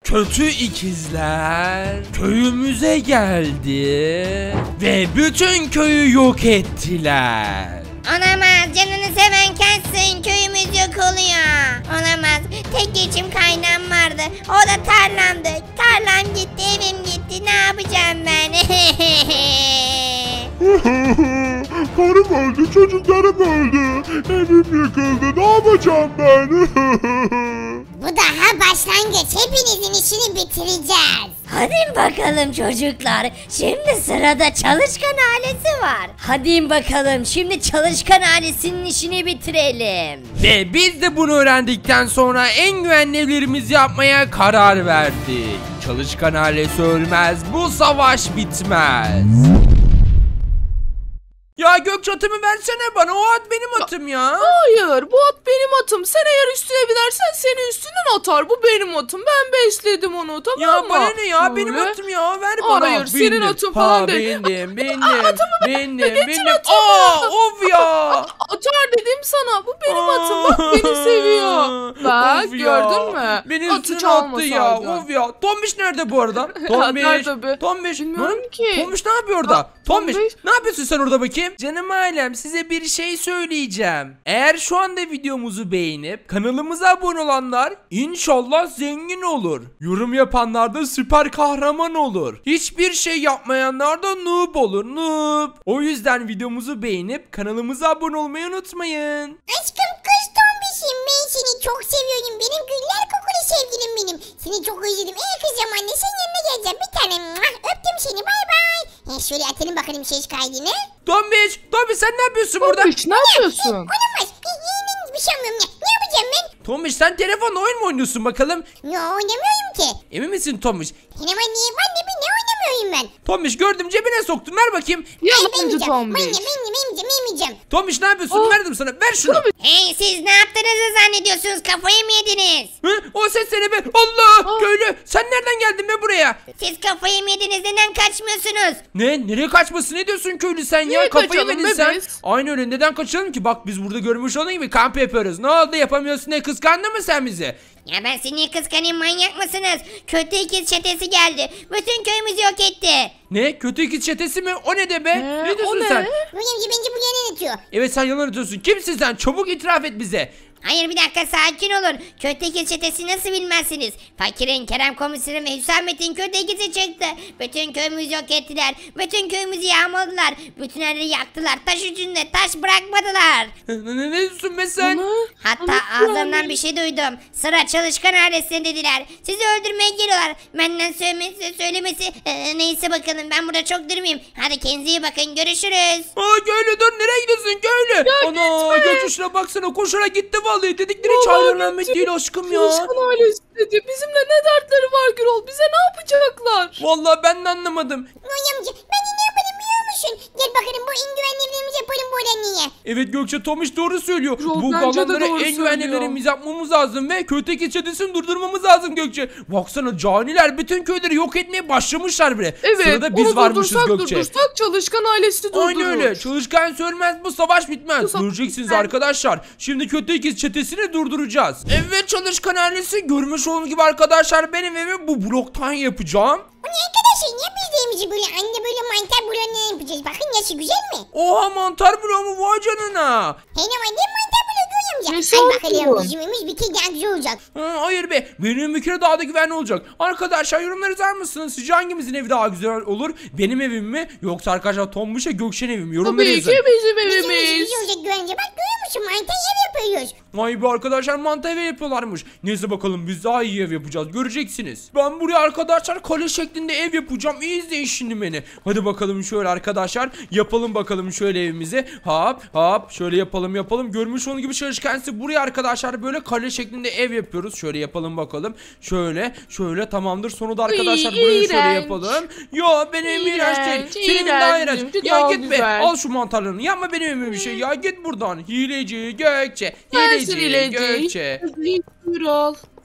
Kötü ikizler köyümüze geldi ve bütün köyü yok ettiler. Olamaz, canını seven kaçsın, köyümüz yok oluyor. Olamaz, tek geçim kaynağım vardı, o da tarlamdı. Tarlam gitti, evim gitti, ne yapacağım ben? Karım öldü, çocuklarım öldü. Evim yıkıldı, ne yapacağım ben? Bu daha başlangıç, hepinizin işini bitireceğiz. Hadi bakalım çocuklar, şimdi sırada çalışkan ailesi var. Hadi bakalım, şimdi çalışkan ailesinin işini bitirelim. Ve biz de bunu öğrendikten sonra en güvenli evlerimizi yapmaya karar verdik. Çalışkan ailesi ölmez, bu savaş bitmez. Ya Gökçe, atımı versene bana, o at benim atım ya. Hayır, bu at benim atım. Sen eğer üstüne binersen seni üstünden atar. Bu benim atım. Ben besledim onu, tamam Ya mı? bana ne ya, Böyle. benim atım ya, ver bana. Hayır, senin atın falan değil. Bindim. atımı. Of ya. Atar dedim sana. Bu benim atım. Bak beni seviyor. Bak Of ya. gördün mü? Beni Atı üstüne attı ya. çalmasaydın. Of ya. Tombiş nerede bu arada? Tombiş. Nerede? Tombiş. Bilmiyorum Hı? ki. Tombiş ne yapıyor orada? Tombiş. Tombiş. Ne yapıyorsun sen orada bakayım? Canım ailem, size bir şey söyleyeceğim. Eğer şu anda videomuzu beğenip kanalımıza abone olanlar inşallah zengin olur. Yorum yapanlar da süper kahraman olur. Hiçbir şey yapmayanlar da noob olur. Noob. O yüzden videomuzu beğenip kanalımıza abone olmayı unutmayın. Aşkım kız tombişim, ben seni çok seviyorum. Benim güller kokulu sevgilim benim. Seni çok özledim. Kızım anne, senin yanına geleceğim bir tane. Öptüm seni, bay bay. Şöyle atalım bakalım ses kaydını. Tombiş sen ne yapıyorsun burada? Tombiş ne yapıyorsun? Olamaz. Bir şey yapmıyorum ya. Ne yapacağım ben? Tombiş, sen telefonla oyun mu oynuyorsun bakalım? Yo, oynamıyorum ki. Emin misin Tombiş? Benim annem anne, bir ne oynamıyorum ben. Tombiş, gördüm, cebine soktun, ver bakayım. Yalancı Tombiş. Yemeyeceğim. Tombiş ne yapıyorsun? Verdim sana, ver şunu. Hey, siz ne yaptığınızı zannediyorsunuz? Kafayı mı yediniz? Hı? O ses seni be. Allah, köylü, sen nereden geldin be buraya? Siz kafayı mı yediniz? Neden kaçmıyorsunuz? Ne? Nereye kaçması? Ne diyorsun köylü sen ya? Niye Kafayı kaçalım yedin be sen. biz? Aynı öyle, neden kaçalım ki? Bak, biz burada görmüş olduğun gibi kamp yapıyoruz. Ne oldu, yapamıyorsun, ne kıskandın mı sen bizi? Ya ben seni kıskanayım, manyak mısınız? Kötü ikiz çetesi geldi. Bütün köyümüzü yok etti. Ne? Kötü ikiz çetesi mi? O ne de be? Ne o diyorsun ne? sen? Bence bu yalan atıyor. Evet, sen yalan atıyorsun. Kimsin sen? Çabuk itiraf et bize. Hayır, bir dakika, sakin olun. Kötü ikiz çetesi nasıl bilmezsiniz? Fakirin, Kerem komiserin ve Hüsamettin kötü ikizi çıktı. Bütün köyümüzü yok ettiler. Bütün köyümüzü yağmaladılar. Bütün her yeri yaktılar. Taş üstünde taş bırakmadılar. Ne diyorsun be sen? Hatta ağzımdan bir şey duydum. Sıra çalışkan ailesine dediler. Sizi öldürmeye geliyorlar. Benden söylemesi. Neyse bakalım, ben burada çok durmayayım. Hadi kendinize iyi bakın, görüşürüz. Aa, köylü dur, nereye gidiyorsun köylü? Ana, Gökçe şuna baksana, koşarak gitti vallahi, dedikleri hiç Vallahi hayranlanmak gitti. değil aşkım ya. Çalışkan ailesi dedi. Bizimle ne dertleri var Gürol? Bize ne yapacaklar? Vallahi ben de anlamadım. Noy amca, ben de ne yapalım biliyor musun? Gel bakalım, bu en güvenli evlerimizi yapalım burada, niye? Evet Gökçe, Tomiş doğru söylüyor. Yo, Bu bence de galanları doğru en güvenli söylüyor. evlerimiz yapmamız lazım ve kötü çetesini durdurmamız lazım Gökçe. Baksana, caniler bütün köyleri yok etmeye başlamışlar bile. Evet, Sırada biz onu varmışız durdursak Gökçe. çalışkan ailesini durdurur. Aynı öyle. Çalışkan sönmez, bu savaş bitmez. Bu Göreceksiniz bitmez. arkadaşlar. Şimdi kötü ikiz çetesini durduracağız. Evet, çalışkan ailesi, görmüş olduğunuz gibi arkadaşlar, benim evimi bu bloktan yapacağım. Bu ne arkadaşlar, niye biz de evimizi böyle anne böyle mantar bulanı yapacağız? Bakın nasıl güzel mi? Oha, mantar bloğu mu, vay canına. Hey ne var, ne mantar bulanı Noy amca? Nesi Hadi oldu? bakalım, bizim evimiz bir kere daha güzel olacak. Hayır be, benim bir kere daha da güvenli olacak. Arkadaşlar, yorumları yazar mısınız? Sizce hangimizin evi daha güzel olur? Benim evim mi, yoksa arkadaşlar Tombuş'a Gökçe'nin evi mi? Yorumları Tabii yazın. ki bizim Bizim evimiz evimiz. güzel olacak güvence. Bak görüyor musun, mantar ev yapıyoruz. Vay be arkadaşlar, mantı evi yapıyorlarmış. Neyse bakalım, biz daha iyi ev yapacağız, göreceksiniz. Ben buraya arkadaşlar kale şeklinde ev yapacağım. İyi izleyin şimdi beni. Hadi bakalım şöyle arkadaşlar, yapalım bakalım şöyle evimizi. Hop şöyle yapalım. Görmüş olduğunuz gibi çalışkansı buraya arkadaşlar böyle kale şeklinde ev yapıyoruz. Şöyle yapalım bakalım. Şöyle tamamdır. Sonra da arkadaşlar burayı şöyle İğrenç. yapalım. Ya benim evim iğrenç değil. Senin evin daha iğrenç. İğrenç, Ya daha git be, güzel. al şu mantarlarını. Yapma benim evime bir şey ya, git buradan. Hileci Gökçe. Sensin Hileci Gökçe. Gürol.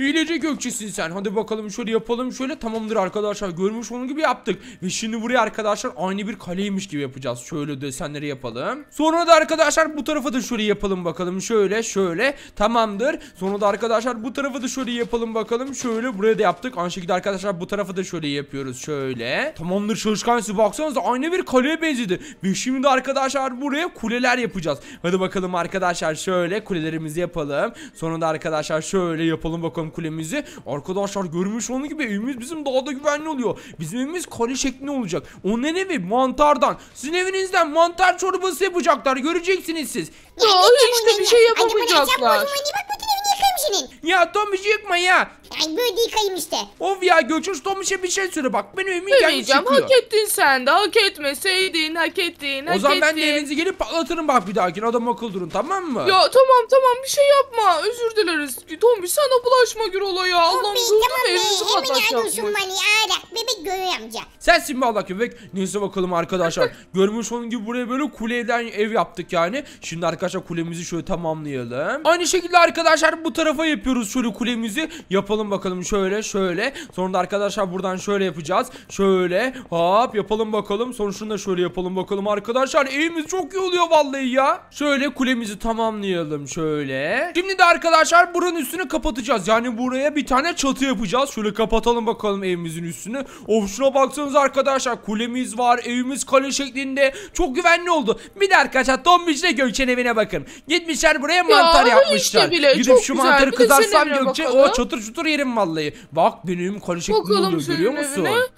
Hileci Gökçesin sen. Hadi bakalım şöyle yapalım şöyle. Tamamdır arkadaşlar. Görmüş onun gibi yaptık. Ve şimdi buraya arkadaşlar aynı bir kaleymiş gibi yapacağız. Şöyle desenleri yapalım. Sonra da arkadaşlar bu tarafa da şöyle yapalım bakalım. Şöyle. Tamamdır. Sonra da arkadaşlar bu tarafa da şöyle yapalım bakalım. Şöyle buraya da yaptık. Aynı şekilde arkadaşlar bu tarafa da şöyle yapıyoruz. Şöyle. Tamamdır çalışkansı. Baksanıza aynı bir kaleye benzedi. Ve şimdi de arkadaşlar buraya kuleler yapacağız. Hadi bakalım arkadaşlar şöyle kulelerimizi yapalım. Sonra da arkadaşlar şöyle yapalım bakalım kulemizi. Arkadaşlar görmüş onun gibi evimiz bizim daha da güvenli oluyor. Bizim evimiz kale şeklinde olacak. Onun evi mantardan. Sizin evinizden mantar çorbası yapacaklar. Göreceksiniz siz. Ya işte bir şey yapamayacaklar. Ya Tomiş yıkma ya. Ay böyle yıkayım işte. Of ya Gökçe Tomiş'e bir şey söyle bak. Benim evimi kendi Demeyeceğim, çıkıyor. hak ettin sen de, hak etmeseydin, hak ettin. O zaman ben de evinize gelip patlatırım bak bir dahakine. Adam akıl durun tamam mı? Ya tamam bir şey yapma, özür dileriz. Tombiş sana bulaşma Gürol'a ya. Allah'ım durdum evimizi patlatacakmış. Bebek görüyor amca. Sensin mi Allah köpek? Neyse bakalım arkadaşlar. Görmüş onun gibi buraya böyle kuleden ev yaptık yani. Şimdi arkadaşlar kulemizi şöyle tamamlayalım. Aynı şekilde arkadaşlar bu tarafa yapıyoruz şöyle kulemizi. Yapalım bakalım şöyle. Sonra da arkadaşlar buradan şöyle yapacağız. Şöyle hop yapalım bakalım. Sonra şunu da şöyle yapalım bakalım arkadaşlar. Evimiz çok iyi oluyor vallahi ya. Şöyle kulemizi tamamlayalım şöyle. Şimdi de arkadaşlar buranın üstünü kapatacağız. Yani buraya bir tane çatı yapacağız. Şöyle kapatalım bakalım evimizin üstünü. Of şuna baksanıza arkadaşlar. Kulemiz var. Evimiz kale şeklinde. Çok güvenli oldu. Bir de arkadaşlar Tombiş'le Gökçe'nin evine bakın. Gitmişler buraya mantar yapmışlar. Işte bile, gidip şu güzel. mantarı Bir de kızarsam senin evine Gökçe bakalım. o çatır çutur yerim vallahi. Bak benim kale şeklinde Bakalım oluyor görüyor senin musun? evine.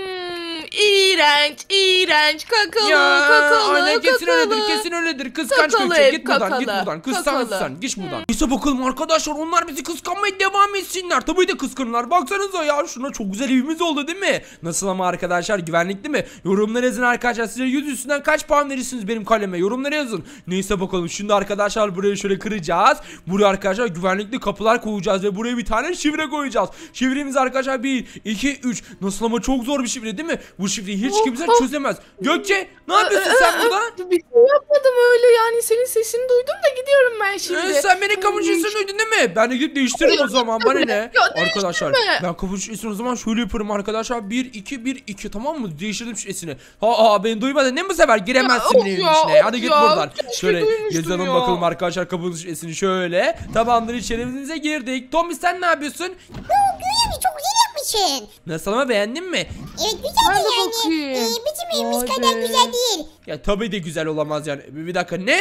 İğrenç, kakalı, Ya kakalı, aynen kesin kakalı. öyledir kesin öyledir. Kıskanç Kakalı Gökçe ev, git buradan kakalı, Kıskançsın kakalı. git buradan. Neyse bakalım arkadaşlar onlar bizi kıskanmaya devam etsinler. Tabii de kıskanırlar. Baksanıza ya şuna çok güzel evimiz oldu değil mi? Nasıl ama arkadaşlar güvenlikli mi? Yorumlara yazın arkadaşlar. Size 100 üstünden kaç puan verirsiniz benim kaleme? Yorumlara yazın. Neyse bakalım şimdi arkadaşlar burayı şöyle kıracağız. Buraya arkadaşlar güvenlikli kapılar koyacağız ve buraya bir tane şifre koyacağız. Şifremiz arkadaşlar 1, 2, 3. Nasıl ama çok zor bir şifre değil mi? Bu şifreyi hiç kimse çözemez. Gökçe ne yapıyorsun sen burada? Bir şey yapmadım öyle yani, senin sesini duydum da gidiyorum ben şimdi. Sen beni kapı şifresini duydun değil mi? Ben de gidip değiştiririm o zaman bana ne? Ya Arkadaşlar değiştirme. ben kapı şifresini o zaman şöyle yaparım arkadaşlar. 1, 2, 1, 2 tamam mı? Değiştirdim şifresini. Beni duymadın ne bu sefer? Giremezsin Ya, benim of ya, içine. Hadi of git ya. buradan. Keşke Şöyle duymuştum yazalım ya. bakalım arkadaşlar kapının şifresini şöyle. Tamamdır içerimize girdik. Tommy sen ne yapıyorsun? Görüyor musun? Çok güzel yapmışsın. Nasıl ama beğendin mi? Evet güzel Ben de yani. bakayım. Bizim evimiz Vay kadar be. güzel değil. Ya tabii de güzel olamaz yani. Bir dakika ne?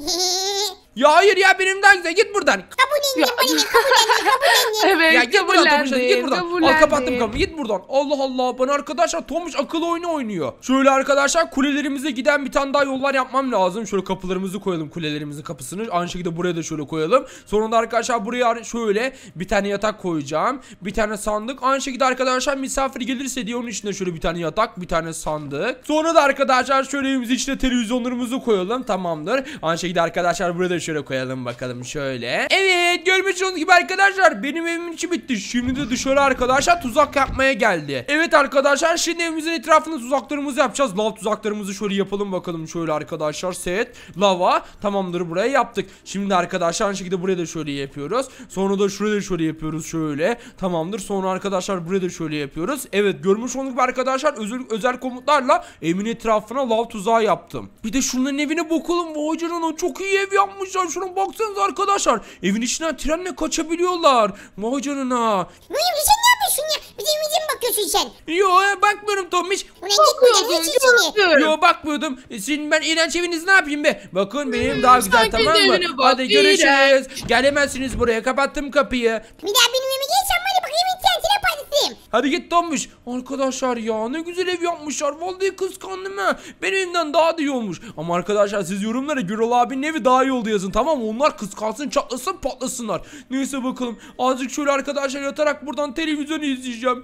Ya hayır ya benim daha güzel git buradan. Kabullendim kabullendim. Evet, Ya git buradan Tomuş hadi git buradan. Al kabullendim. kapattım kapıyı git buradan. Allah Allah bana arkadaşlar Tomuş akıl oyunu oynuyor. Şöyle arkadaşlar kulelerimize giden bir tane daha yollar yapmam lazım. Şöyle kapılarımızı koyalım kulelerimizin kapısını. Aynı şekilde buraya da şöyle koyalım. Sonra da arkadaşlar buraya şöyle bir tane yatak koyacağım. Bir tane sandık. Aynı şekilde arkadaşlar misafir gelirse diye onun içinde şöyle bir tane yatak bir tane sandık. Sonra da arkadaşlar şöyle evimizin içine televizyonlarımızı koyalım. Tamamdır. Aynı şekilde arkadaşlar burada şöyle koyalım bakalım şöyle. Evet görmüş olduğunuz gibi arkadaşlar benim evimin içi bitti. Şimdi de dışarı arkadaşlar tuzak yapmaya geldi. Evet arkadaşlar şimdi evimizin etrafında tuzaklarımızı yapacağız. Lav tuzaklarımızı şöyle yapalım bakalım şöyle arkadaşlar. Set, lava tamamdır buraya yaptık. Şimdi arkadaşlar aynı şekilde buraya da şöyle yapıyoruz. Sonra da şuraya da şöyle yapıyoruz şöyle. Tamamdır sonra arkadaşlar buraya da şöyle yapıyoruz. Evet görmüş olduğunuz gibi arkadaşlar özel komutlarla evimin etrafına lav tuzağı yaptım. Bir de şunların evine bakalım. Vay canına çok iyi ev yapmışlar. Şuna baksanıza arkadaşlar. Evin içinden trenle kaçabiliyorlar. Vay canına. Buyum sen ne yapıyorsun ya? Bizim evimize mi bakıyorsun sen? Yo bakmıyorum Tomiş. Ulan git buradan hiç işini. Yo bakmıyordum. Sizin ben iğrenç evinizi ne yapayım be? Bakın benim daha güzel sen tamam kendi mı? evine bak, Hadi görüşürüz. iğrenç. Gelemezsiniz buraya. Kapattım kapıyı. Bir daha benim evime gelsen var ya bakayım internetine paylaşayım. Hadi git Tomuş. Arkadaşlar ya ne güzel ev yapmışlar. Vallahi kıskandım ha. Benim evimden daha da iyi olmuş. Ama arkadaşlar siz yorumlara Gürol abinin evi daha iyi oldu yazın tamam mı? Onlar kıskansın çatlasın patlasınlar. Neyse bakalım. Azıcık şöyle arkadaşlar yatarak buradan televizyon izleyeceğim.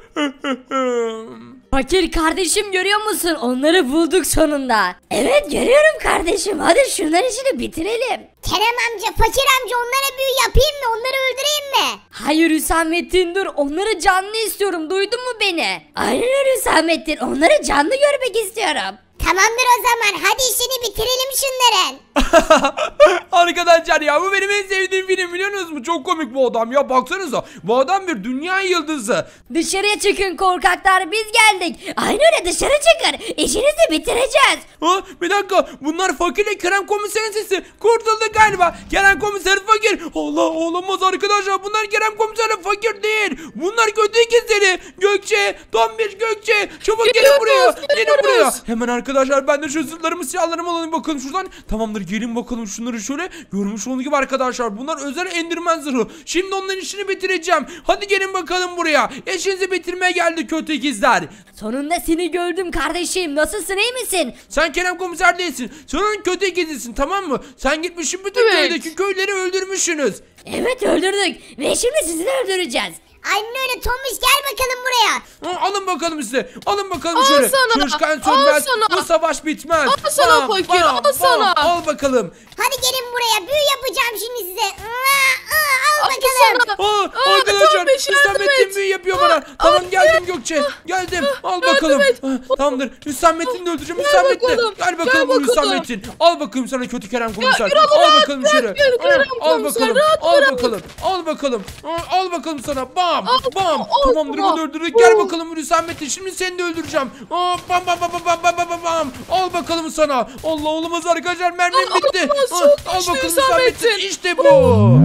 Fakir kardeşim görüyor musun? Onları bulduk sonunda. Evet görüyorum kardeşim. Hadi şunların işini bitirelim. Kerem amca, fakir amca onlara büyü yapayım mı? Onları öldüreyim mi? Hayır Hüsamettin dur. Onları canlı istiyorum. Duydun mu beni? Aynen öyle Hüsamettin. Onları canlı görmek istiyorum. Tamamdır o zaman. Hadi işini bitirelim şunların. Arkadaşlar ya bu benim en sevdiğim film biliyorsunuz mu? Çok komik bu adam ya, baksanıza. Bu adam bir dünya yıldızı. Dışarıya çıkın korkaklar, biz geldik. Aynı öyle, dışarı çıkın. İşinizi bitireceğiz. Ha, bir dakika, bunlar fakirle Kerem komiserin sesi. Kurtulduk galiba. Kerem komiser fakir. Allah, olamaz arkadaşlar, bunlar Kerem komiserle fakir değil. Bunlar kötü ikizleri. Gökçe, Tombiş, Gökçe. Çabuk gelin buraya. Gelin buraya. Hemen arkadaşlar ben de şu zırhlarımı, silahlarımı alayım bakalım şuradan. Tamamdır, gelin bakalım şunları şöyle. Görmüş olduğunuz gibi arkadaşlar bunlar özel Enderman zırhı. Şimdi onların işini bitireceğim. Hadi gelin bakalım buraya. İşinizi bitirmeye geldi kötü ikizler. Sonunda seni gördüm kardeşim. Nasılsın, iyi misin? Sen Kerem komiser değilsin. Sen onun kötü ikizisin, tamam mı? Sen gitmişsin bütün Evet. köydeki köyleri öldürmüşsünüz. Evet, öldürdük ve şimdi sizi de öldüreceğiz. Aynen öyle Tomuş, gel bakalım buraya. Alın bakalım size. Alın bakalım Al şöyle. sana, Çalışkan al sönmez. sana. Bu savaş bitmez. Al sana fakir, al sana. Al bakalım. Hadi gelin buraya, büyü yapacağım şimdi size. Al Al bakalım. sana. Arkadaşlar Tombiş, yardım Hüsamettin et. büyü yapıyor bana. Tamam geldim Gökçe. Geldim. Al bakalım. et. Tamamdır. Hüsamettin'i de öldüreceğim. Gel Hüsamettin. bakalım, Gel gel bakalım bakalım. Hüsamettin. Al bakayım sana kötü Kerem komiser. yürü oğlum, Al rahat bakalım bırak şöyle. beni Kerem Al komiser, bakalım. rahat Al bırak. bakalım. Al bakalım. Al bakalım sana. Bam. Bam. al Tamamdır, sana. bunu da öldürdük. Gel bakalım Hüsamettin. Şimdi seni de öldüreceğim. Bam bam bam bam bam bam bam bam. Al bakalım sana. Allah, olamaz arkadaşlar, mermim bitti. olamaz, çok Al güçlü bakalım Hüsamettin. Hüsamettin. İşte bu.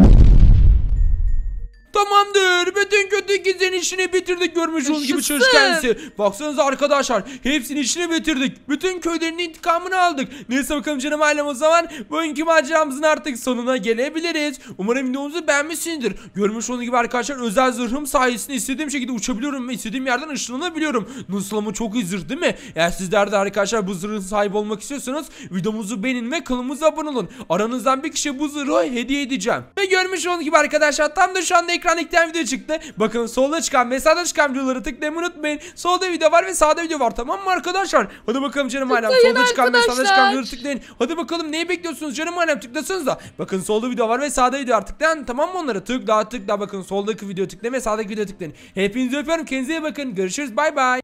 Tamamdır. Bütün kötü ikizlerin işini bitirdik, görmüş olduğunuz gibi Yaşasın. çalışkensi. Baksanıza arkadaşlar, hepsinin işini bitirdik. Bütün köylerin intikamını aldık. Neyse bakalım canım ailem, o zaman bugünkü maceramızın artık sonuna gelebiliriz. Umarım videomuzu beğenmişsinizdir. Görmüş olduğunuz gibi arkadaşlar, özel zırhım sayesinde istediğim şekilde uçabiliyorum ve istediğim yerden ışınlanabiliyorum. Nasıl ama, çok iyi zırh değil mi? Eğer sizler de arkadaşlar bu zırhın sahibi olmak istiyorsanız videomuzu beğenin ve kanalımıza abone olun. Aranızdan bir kişiye bu zırhı hediye edeceğim. Ve görmüş olduğunuz gibi arkadaşlar, tam da şu anda ekranda iki tane video çıktı. Bakın solda çıkan ve sağda çıkan videoları tıklamayı unutmayın. Solda video var ve sağda video var, tamam mı arkadaşlar? Hadi bakalım canım ailem, Tıklayın solda çıkan ve sağda çıkan arkadaşlar. videoları tıklayın. Hadi bakalım, neyi bekliyorsunuz canım ailem, tıklasanız da. Bakın solda video var ve sağda video var, tıklayın, tamam mı onları? Tıkla bakın soldaki video tıklayın ve sağdaki video tıklayın. Hepinizi öpüyorum, kendinize iyi bakın, görüşürüz, bay bay.